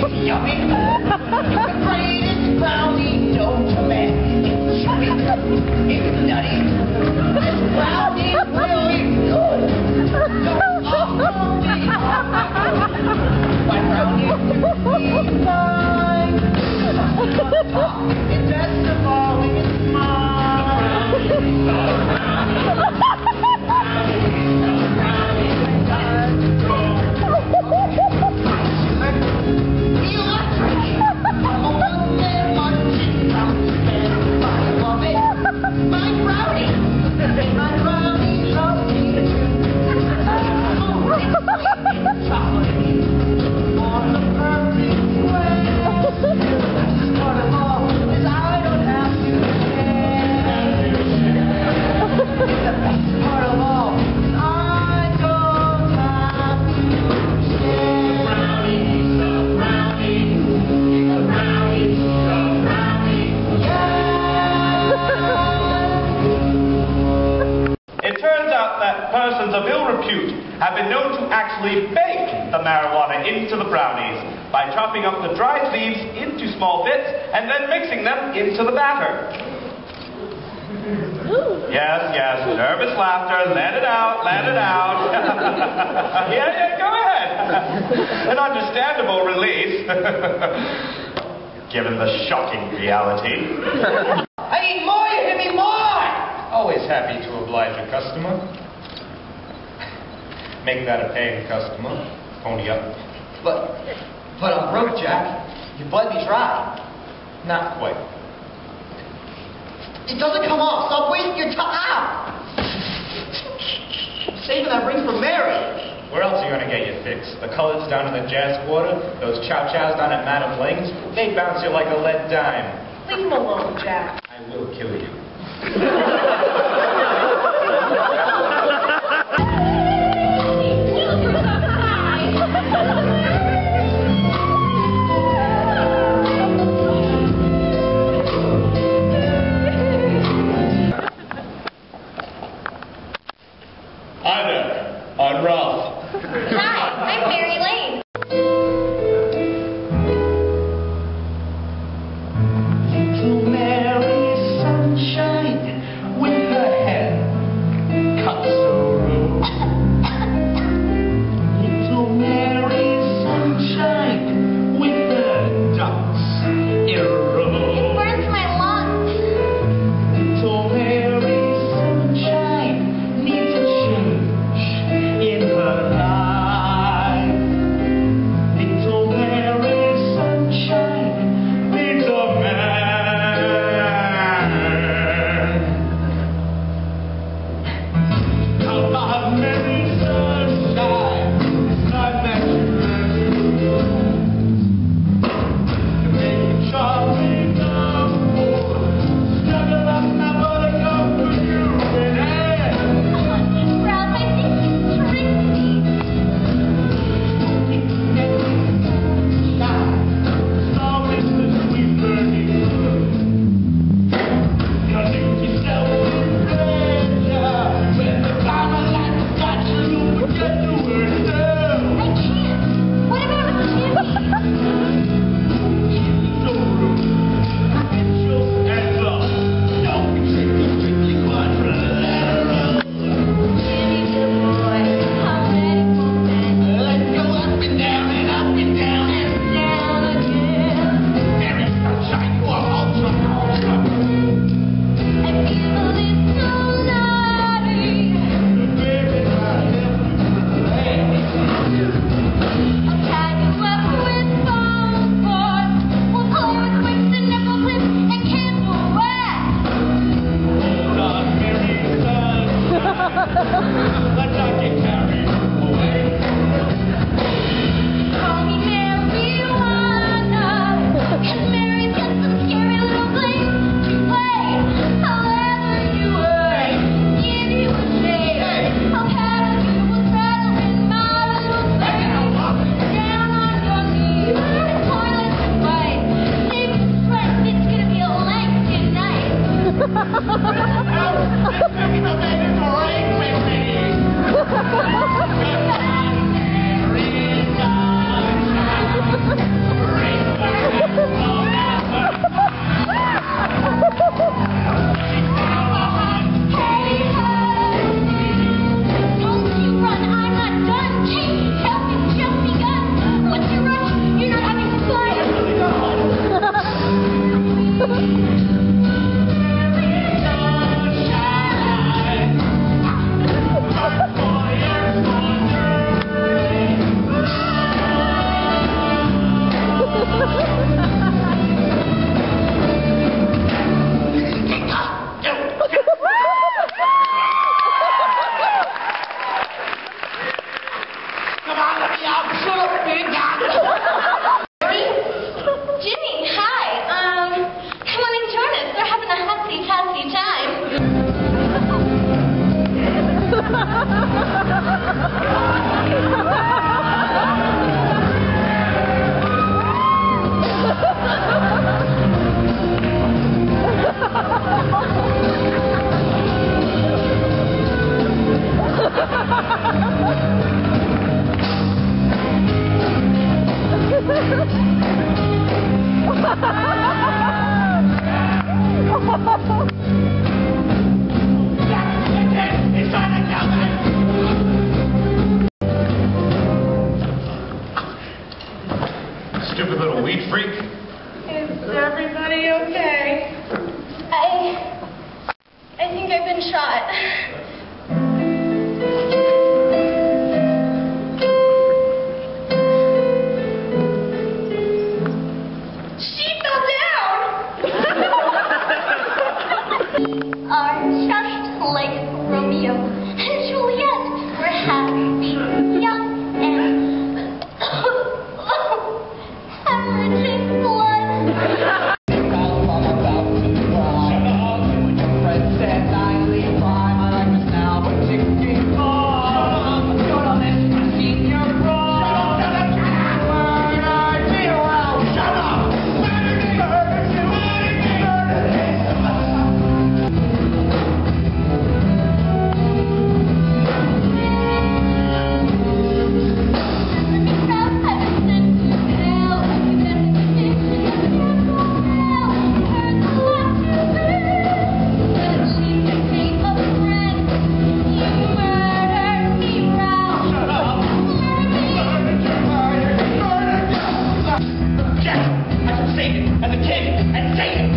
yummy. It's the greatest brownie known to man. It's chubby. It's nutty. This brownie really good. Don't offer me my brownie is mine. It's best of all, it's persons of ill repute have been known to actually bake the marijuana into the brownies by chopping up the dried leaves into small bits and then mixing them into the batter. Yes, yes, nervous laughter, let it out, let it out. Yeah, go ahead. An understandable release, given the shocking reality. I need more, you hear me, more! Always happy to oblige a customer. Make that a paying customer. Pony up. But I'm broke, Jack. You bled me dry. Not quite. It doesn't come off. Stop wasting your time. Saving that ring for Mary. Where else are you going to get your fix? The colors down in the Jazz Quarter? Those chow-chows down at Madame Ling's? They bounce you like a lead dime. Leave him alone, Jack. I will kill you. Hi there, I'm Ralph. Hi, I'm Mary Lane. Little Mary Sunshine, Stupid little weed freak. Is everybody okay? I think I've been shot. She fell down! Are just like Romeo and Juliet. We're happy, young, and hemorrhaging blood. Jack, I can save it, as a kid, and save it.